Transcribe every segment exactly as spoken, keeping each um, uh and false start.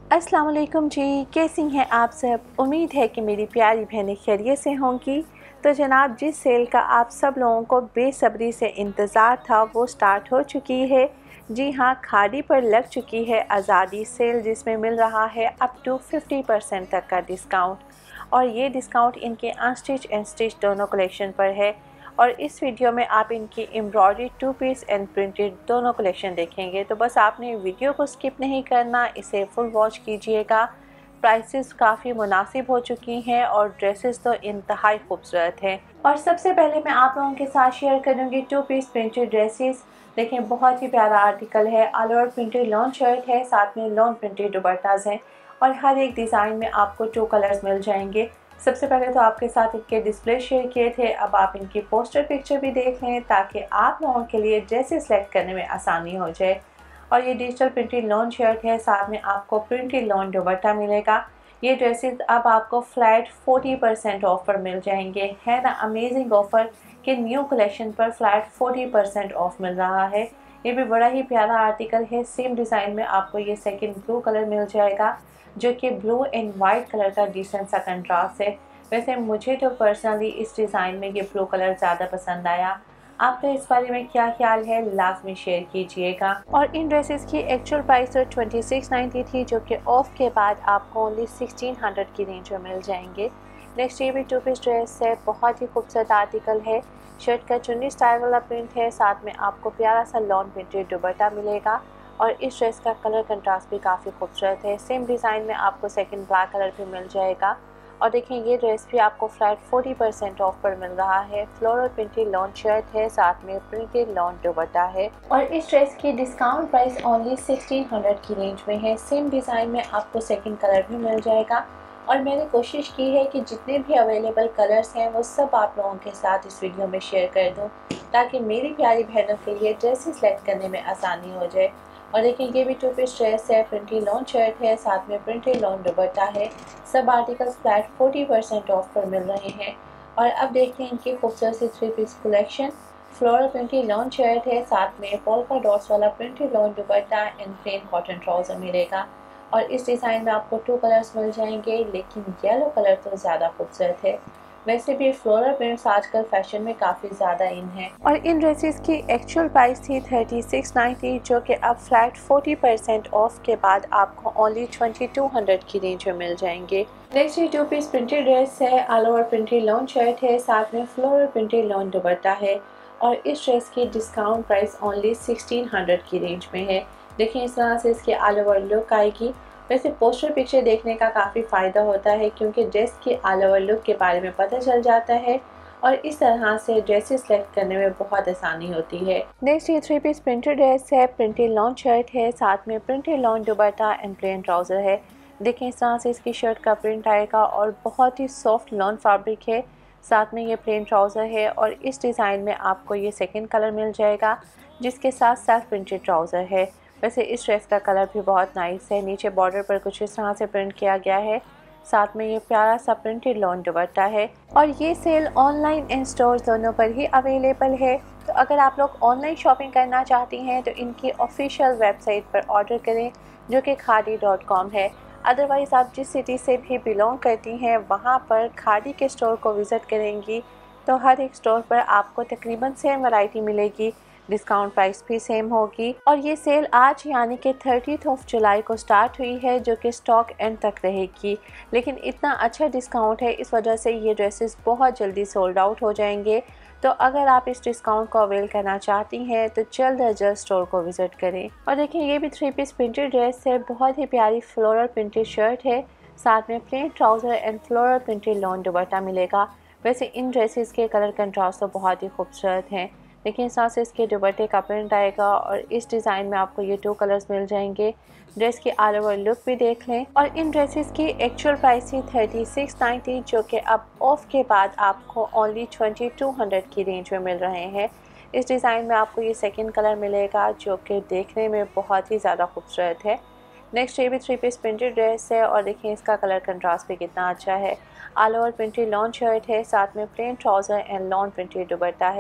अस्सलाम वालेकुम जी, कैसी हैं आप सब। उम्मीद है कि मेरी प्यारी बहनें खैरियत से होंगी। तो जनाब, जिस सेल का आप सब लोगों को बेसब्री से इंतज़ार था वो स्टार्ट हो चुकी है। जी हाँ, खादी पर लग चुकी है आज़ादी सेल, जिसमें मिल रहा है अप टू फिफ्टी परसेंट तक का डिस्काउंट। और ये डिस्काउंट इनके अनस्टिच एंड स्टिच दोनों कलेक्शन पर है। और इस वीडियो में आप इनकी embroidery two piece and printed दोनों कलेक्शन देखेंगे। तो बस आपने वीडियो को स्किप नहीं करना, इसे फुल वॉच कीजिएगा। प्राइसेस काफ़ी मुनासिब हो चुकी हैं और ड्रेसेस तो इंतहाई खूबसूरत हैं। और सबसे पहले मैं आप लोगों के साथ शेयर करूँगी टू पीस प्रिंटेड ड्रेसेस। देखें, बहुत ही प्यारा आर्टिकल है। All over printed lawn shirt है, साथ में लॉन प्रिंटेड दुपट्टाज हैं और हर एक डिज़ाइन में आपको टू कलर्स मिल जाएंगे। सबसे पहले तो आपके साथ इनके डिस्प्ले शेयर किए थे, अब आप इनकी पोस्टर पिक्चर भी देख लें ताकि आप लोगों के लिए ड्रेसेस सेलेक्ट करने में आसानी हो जाए। और ये डिजिटल प्रिंटेड लॉन शर्ट है, साथ में आपको प्रिंटेड लॉन दुपट्टा मिलेगा। ये ड्रेसेस अब आपको फ्लैट फोर्टी परसेंट ऑफर मिल जाएंगे। है ना अमेजिंग ऑफर कि न्यू कलेक्शन पर फ्लैट फोर्टी परसेंट ऑफ मिल रहा है। ये भी बड़ा ही प्यारा आर्टिकल है। सेम डिज़ाइन में आपको ये सेकंड ब्लू कलर मिल जाएगा, जो कि ब्लू एंड वाइट कलर का डिसेंट सा कंट्रास्ट है। वैसे मुझे तो पर्सनली इस डिज़ाइन में ये ब्लू कलर ज़्यादा पसंद आया। आपका इस बारे में क्या ख्याल है, लाजमी शेयर कीजिएगा। और इन ड्रेसेस की एक्चुअल प्राइस तो ट्वेंटी सिक्स नाइन्टी थी, जो कि ऑफ के बाद आपको ओनली सिक्सटीन हंड्रेड की रेंज में मिल जाएंगे। नेक्स्ट ये भी टू पीस ड्रेस है, बहुत ही खूबसूरत आर्टिकल है। शर्ट का चुन्नी स्टाइल वाला प्रिंट है, साथ में आपको प्यारा सा लॉन प्रिंटेड दुपट्टा मिलेगा। और इस ड्रेस का कलर कंट्रास्ट भी काफ़ी खूबसूरत है। सेम डिज़ाइन में आपको सेकंड ब्लैक कलर भी मिल जाएगा। और देखें, ये ड्रेस भी आपको फ्लैट फोर्टी परसेंट ऑफ पर मिल रहा है। फ्लोरल प्रिंटेड लॉन शर्ट है, साथ में प्रिंटेड लॉन दुपट्टा है। और इस ड्रेस की discount price only sixteen hundred की रेंज में है। सेम डिज़ाइन में आपको सेकंड कलर भी मिल जाएगा। और मैंने कोशिश की है कि जितने भी अवेलेबल कलर्स हैं वो सब आप लोगों के साथ इस वीडियो में शेयर कर दूँ, ताकि मेरी प्यारी बहनों के लिए ड्रेसेस सेलेक्ट करने में आसानी हो जाए। और देखिए, ये भी टू पीस ड्रेस है, प्रिंटेड लॉन शर्ट है, साथ में प्रिंटेड लॉन दुपट्टा है। सब articles flat forty percent off पर मिल रहे हैं। और अब देखते हैं इनकी खूबसूरत सी three piece collection. Floral printed lawn shirt है, साथ में पोल्का डॉट्स वाला प्रिंटेड लॉन दुपट्टा एंड प्लेन कॉटन ट्राउज़र मिलेगा। और इस डिज़ाइन में आपको टू कलर्स मिल जाएंगे, लेकिन येलो कलर तो ज़्यादा खूबसूरत है। वैसे भी फ्लोरल प्रिंट्स आजकल फैशन में काफ़ी ज़्यादा इन है। और इन ड्रेसेस की एक्चुअल प्राइस थी थर्टी सिक्स नाइन्टी, जो कि अब फ्लैट फोर्टी परसेंट ऑफ के बाद आपको ओनली ट्वेंटी टू हंड्रेड की रेंज में मिल जाएंगे। नेक्स्ट ये टू पीस प्रिंटेड ड्रेस है, all over printed lawn shirt है, साथ में फ्लोरल प्रिंटेड लॉन दुपट्टा है। और इस ड्रेस की discount price only sixteen hundred की रेंज में है। देखिए, इस तरह से इसकी ऑल ओवर लुक आएगी। वैसे पोस्टर पिक्चर देखने का काफ़ी फ़ायदा होता है, क्योंकि ड्रेस के ऑल ओवर लुक के बारे में पता चल जाता है और इस तरह से ड्रेसेस सेलेक्ट करने में बहुत आसानी होती है। नेक्स्ट ये थ्री पीस प्रिंटेड ड्रेस है, प्रिंटेड लॉन शर्ट है, साथ में प्रिंटेड लॉन दुपट्टा एंड प्लेन ट्राउज़र है। देखें, इस तरह से इसकी शर्ट का प्रिंट आएगा और बहुत ही सॉफ्ट लॉन फैब्रिक है। साथ में ये प्लेन ट्राउज़र है और इस डिज़ाइन में आपको ये सेकेंड कलर मिल जाएगा, जिसके साथ साथ प्रिंटेड ट्राउज़र है। वैसे इस ड्रेस का कलर भी बहुत नाइस है। नीचे बॉर्डर पर कुछ इस तरह से प्रिंट किया गया है, साथ में ये प्यारा सा प्रिंटेड लॉन दुपट्टा है। और ये सेल ऑनलाइन एंड स्टोर दोनों पर ही अवेलेबल है। तो अगर आप लोग ऑनलाइन शॉपिंग करना चाहती हैं तो इनकी ऑफिशियल वेबसाइट पर ऑर्डर करें, जो कि खादी डॉट कॉम है। अदरवाइज़ आप जिस सिटी से भी बिलोंग करती हैं वहाँ पर खादी के स्टोर को विज़िट करेंगी तो हर एक स्टोर पर आपको तकरीबन सेम वैरायटी मिलेगी, डिस्काउंट प्राइस भी सेम होगी। और ये सेल आज यानी कि थर्टीथ ऑफ जुलाई को स्टार्ट हुई है, जो कि स्टॉक एंड तक रहेगी। लेकिन इतना अच्छा डिस्काउंट है, इस वजह से ये ड्रेसेस बहुत जल्दी सोल्ड आउट हो जाएंगे। तो अगर आप इस डिस्काउंट को अवेल करना चाहती हैं तो जल्द अज जल्द स्टोर को विज़िट करें। और देखिए, ये भी थ्री पीस प्रिंटेड ड्रेस है, बहुत ही प्यारी फ्लोरल प्रिंटेड शर्ट है, साथ में plain trouser and floral printed lawn दुपट्टा मिलेगा। वैसे इन ड्रेसेस के कलर कंट्रास्ट तो बहुत ही खूबसूरत हैं। देखिए, इस तरह से इसके दुपट्टे का प्रिंट आएगा और इस डिज़ाइन में आपको ये टू कलर्स मिल जाएंगे। ड्रेस की ऑल ओवर लुक भी देख लें। और इन ड्रेसेस की एक्चुअल प्राइस थी थर्टी सिक्स नाइन्टी, जो कि अब ऑफ के बाद आपको ओनली ट्वेंटी टू हंड्रेड की रेंज में मिल रहे हैं। इस डिज़ाइन में आपको ये सेकंड कलर मिलेगा, जो कि देखने में बहुत ही ज़्यादा खूबसूरत है। नेक्स्ट ये भी थ्री पीस प्रिंटेड ड्रेस है और देखिए इसका कलर कंट्रास्ट भी कितना अच्छा है। All over printed lawn shirt है, साथ में plain trouser and lawn printed दुपट्टा है।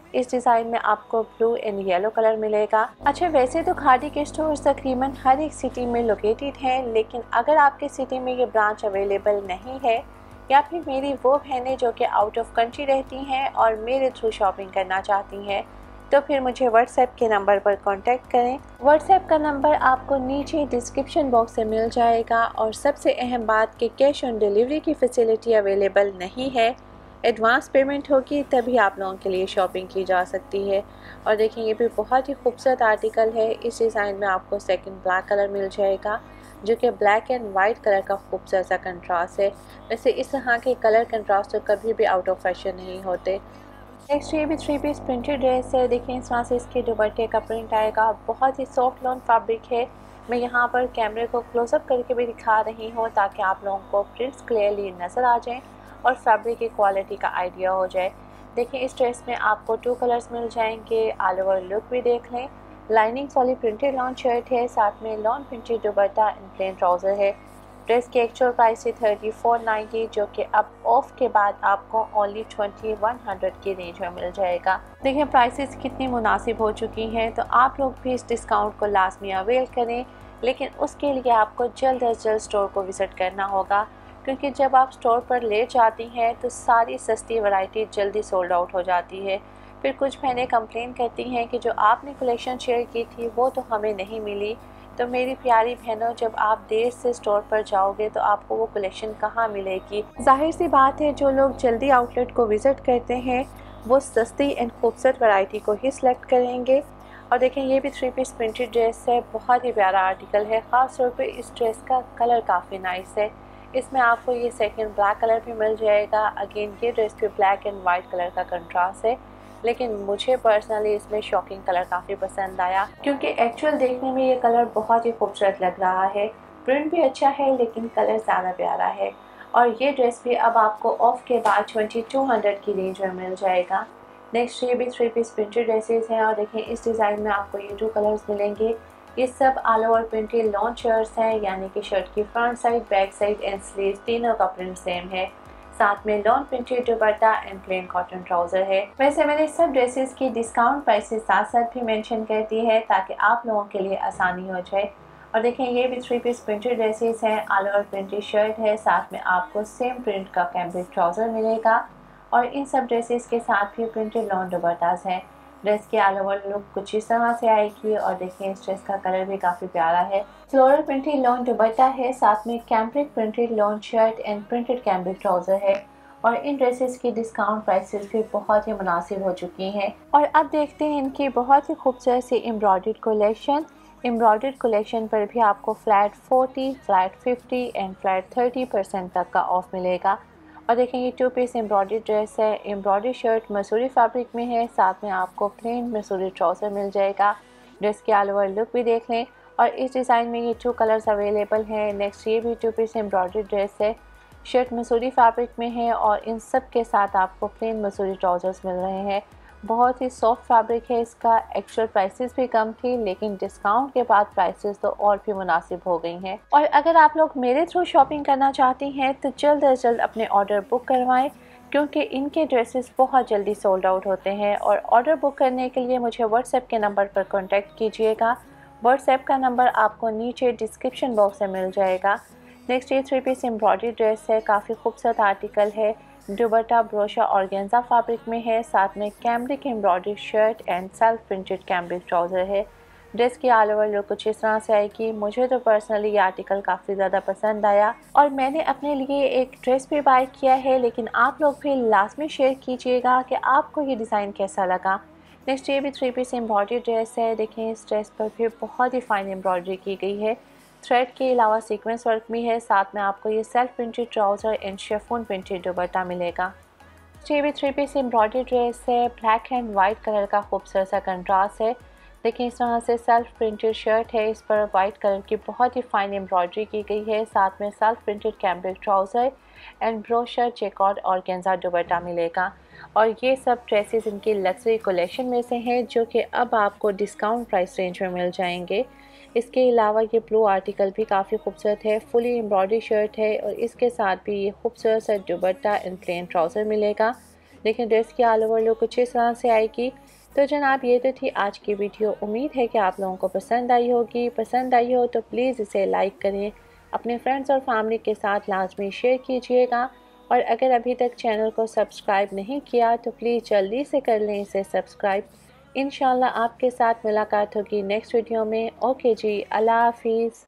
इस डिज़ाइन में आपको ब्लू एंड येलो कलर मिलेगा। अच्छा, वैसे तो खादी के स्टोर्स तकरीबन हर एक सिटी में लोकेटेड हैं, लेकिन अगर आपके सिटी में ये ब्रांच अवेलेबल नहीं है या फिर मेरी वो बहनें जो कि आउट ऑफ कंट्री रहती हैं और मेरे थ्रू शॉपिंग करना चाहती हैं, तो फिर मुझे व्हाट्सएप के नंबर पर कांटेक्ट करें। व्हाट्सएप का नंबर आपको नीचे डिस्क्रिप्शन बॉक्स से मिल जाएगा। और सबसे अहम बात कि कैश ऑन डिलीवरी की फैसिलिटी अवेलेबल नहीं है, एडवांस पेमेंट होगी तभी आप लोगों के लिए शॉपिंग की जा सकती है। और देखें, ये भी बहुत ही खूबसूरत आर्टिकल है। इस डिज़ाइन में आपको सेकंड ब्लैक कलर मिल जाएगा, जो कि ब्लैक एंड वाइट कलर का खूबसूरत सा कंट्रास्ट है। वैसे इस तरह के कलर कंट्रास्ट तो कभी भी आउट ऑफ फैशन नहीं होते। नेक्स्ट ये भी थ्री पीस प्रिंटेड ड्रेस है। देखिए, इस तरह से इसके दुपट्टे का प्रिंट आएगा। बहुत ही सॉफ्ट लॉन फैब्रिक है। मैं यहाँ पर कैमरे को क्लोजअप करके भी दिखा रही हूँ ताकि आप लोगों को प्रिंट्स क्लियरली नज़र आ जाएं और फैब्रिक की क्वालिटी का आइडिया हो जाए। देखिए, इस ड्रेस में आपको टू कलर्स मिल जाएंगे। ऑल ओवर लुक भी देख लें। लाइनिंग वाली प्रिंटेड लॉन शर्ट है, साथ में लॉन प्रिंटेड दुपट्टा एंड प्लेन ट्राउज़र है। ड्रेस की एक्चुअल प्राइस है थर्टी फोर नाइन्टी, जो कि अब ऑफ के बाद आपको ओनली ट्वेंटी वन हंड्रेड की रेंज में मिल जाएगा। देखिए, प्राइसेस कितनी मुनासिब हो चुकी हैं, तो आप लोग भी इस डिस्काउंट को लाजमी अवेल करें। लेकिन उसके लिए आपको जल्द अज जल्द स्टोर को विज़िट करना होगा, क्योंकि जब आप स्टोर पर ले जाती हैं तो सारी सस्ती वैरायटी जल्दी सोल्ड आउट हो जाती है। फिर कुछ बहनें कंप्लेन करती हैं कि जो आपने कलेक्शन शेयर की थी वो तो हमें नहीं मिली। तो मेरी प्यारी बहनों, जब आप देर से स्टोर पर जाओगे तो आपको वो कलेक्शन कहाँ मिलेगी। जाहिर सी बात है, जो लोग जल्दी आउटलेट को विज़िट करते हैं वो सस्ती एंड खूबसूरत वैरायटी को ही सिलेक्ट करेंगे। और देखें, ये भी थ्री पीस प्रिंटेड ड्रेस है। बहुत ही प्यारा आर्टिकल है। ख़ास तौर पे इस ड्रेस का कलर काफ़ी नाइस है। इसमें आपको ये सेकंड ब्लैक कलर भी मिल जाएगा। अगेन ये ड्रेस पे ब्लैक एंड वाइट कलर का कंट्रास्ट है, लेकिन मुझे पर्सनली इसमें शॉकिंग कलर काफ़ी पसंद आया, क्योंकि एक्चुअल देखने में ये कलर बहुत ही खूबसूरत लग रहा है। प्रिंट भी अच्छा है, लेकिन कलर ज़्यादा प्यारा है। और ये ड्रेस भी अब आपको ऑफ के बाद ट्वेंटी टू हंड्रेड की रेंज में मिल जाएगा। नेक्स्ट ये भी थ्री पीस प्रिंटेड ड्रेसेस हैं। और देखिए, इस डिज़ाइन में आपको ये टू कलर्स मिलेंगे। ये सब all over printed long shirts हैं, यानी कि शर्ट की front side, back side and sleeves तीनों का प्रिंट सेम है। साथ में लॉन प्रिंटेड दुपट्टा एंड प्लेन कॉटन ट्राउज़र है। वैसे मैंने सब ड्रेसेस की डिस्काउंट प्राइसेस साथ साथ भी मेंशन कर दी है ताकि आप लोगों के लिए आसानी हो जाए। और देखें, ये भी थ्री पीस प्रिंटेड ड्रेसेस हैं। ऑल ओवर प्रिंटेड शर्ट है, साथ में आपको सेम प्रिंट का कैम्ब्रिक ट्राउज़र मिलेगा। और इन सब ड्रेसेस के साथ भी प्रिंटेड लॉन दुपट्टास हैं। ड्रेस की ऑल ओवर लुक कुछ इस तरह से आएगी। और देखिए, इस ड्रेस का कलर भी काफ़ी प्यारा है। फ्लोरल प्रिंटेड लॉन दुपट्टा है, साथ में cambric printed lawn shirt and printed cambric trouser है। और इन ड्रेसेस की डिस्काउंट प्राइसेस भी बहुत ही मुनासिब हो चुकी हैं। और अब देखते हैं इनकी बहुत ही खूबसूरत सी एम्ब्रॉयडर्ड कलेक्शन। एम्ब्रॉयडर्ड कलेक्शन पर भी आपको flat forty, flat fifty and flat thirty percent तक का ऑफ मिलेगा। और देखें, ये टू पीस एम्ब्रॉयडर्ड ड्रेस है। एम्ब्रॉयडर्ड शर्ट मसूरी फैब्रिक में है, साथ में आपको प्लेन मसूरी ट्राउज़र मिल जाएगा। ड्रेस की ऑल ओवर लुक भी देख लें। और इस डिज़ाइन में ये टू कलर्स अवेलेबल हैं। नेक्स्ट ये भी टू पीस एम्ब्रॉयडर्ड ड्रेस है। शर्ट मसूरी फैब्रिक में है और इन सब के साथ आपको प्लेन मसूरी ट्राउज़र्स मिल रहे हैं। बहुत ही सॉफ्ट फैब्रिक है। इसका एक्चुअल प्राइसेस भी कम थी, लेकिन डिस्काउंट के बाद प्राइसेस तो और भी मुनासिब हो गई हैं। और अगर आप लोग मेरे थ्रू शॉपिंग करना चाहती हैं तो जल्द अज जल्द अपने ऑर्डर बुक करवाएं, क्योंकि इनके ड्रेसेस बहुत जल्दी सोल्ड आउट होते हैं। और ऑर्डर बुक करने के लिए मुझे व्हाट्सएप के नंबर पर कॉन्टैक्ट कीजिएगा। व्हाट्सएप का नंबर आपको नीचे डिस्क्रिप्शन बॉक्स में मिल जाएगा। नेक्स्ट ये थ्री पीस एम्ब्रॉयडरी ड्रेस है। काफ़ी खूबसूरत आर्टिकल है। दुपट्टा ब्रोशा ऑर्गेन्जा फैब्रिक में है, साथ में cambric embroidery shirt and self printed cambric trouser है। ड्रेस की ऑल ओवर लुक कुछ इस तरह से आएगी। मुझे तो पर्सनली ये आर्टिकल काफ़ी ज़्यादा पसंद आया और मैंने अपने लिए एक ड्रेस भी बाय किया है। लेकिन आप लोग भी लाजमी शेयर कीजिएगा कि आपको ये डिज़ाइन कैसा लगा। नेक्स्ट ये भी थ्री पीस एम्ब्रॉयडरी ड्रेस है। देखें, इस ड्रेस पर भी बहुत ही फाइन एम्ब्रॉयडरी की गई है। थ्रेड के अलावा सीक्वेंस वर्क भी है। साथ में आपको ये self printed trouser and chiffon printed दुपट्टा मिलेगा। ये भी थ्री पीस एम्ब्रॉयडरी ड्रेस है। ब्लैक एंड वाइट कलर का खूबसूरत सा कंट्रास्ट है। देखिए, इस तरह से सेल्फ प्रिंटेड शर्ट है। इस पर वाइट कलर की बहुत ही फाइन एम्ब्रॉयडरी की गई है। साथ में self printed cambric trouser and ब्रोशर चेकआउट ऑर्गेन्जा दुपट्टा मिलेगा। और ये सब ड्रेसेस इनकी लग्जरी कलेक्शन में से हैं, जो कि अब आपको डिस्काउंट प्राइस रेंज में मिल जाएंगे। इसके अलावा ये ब्लू आर्टिकल भी काफ़ी खूबसूरत है। फुली एम्ब्रॉयडरी शर्ट है और इसके साथ भी ये खूबसूरत सा दुपट्टा एंड प्लेन ट्राउज़र मिलेगा। लेकिन ड्रेस की ऑल ओवर लुक कुछ इस तरह से आएगी। तो जनाब ये तो थी आज की वीडियो। उम्मीद है कि आप लोगों को पसंद आई होगी। पसंद आई हो तो प्लीज़ इसे लाइक करें, अपने फ्रेंड्स और फैमिली के साथ लाजमी शेयर कीजिएगा, और अगर अभी तक चैनल को सब्सक्राइब नहीं किया तो प्लीज़ जल्दी से कर लें इसे सब्सक्राइब। इंशाल्लाह आपके साथ मुलाकात होगी नेक्स्ट वीडियो में। ओके जी, अल्लाह हाफिज़।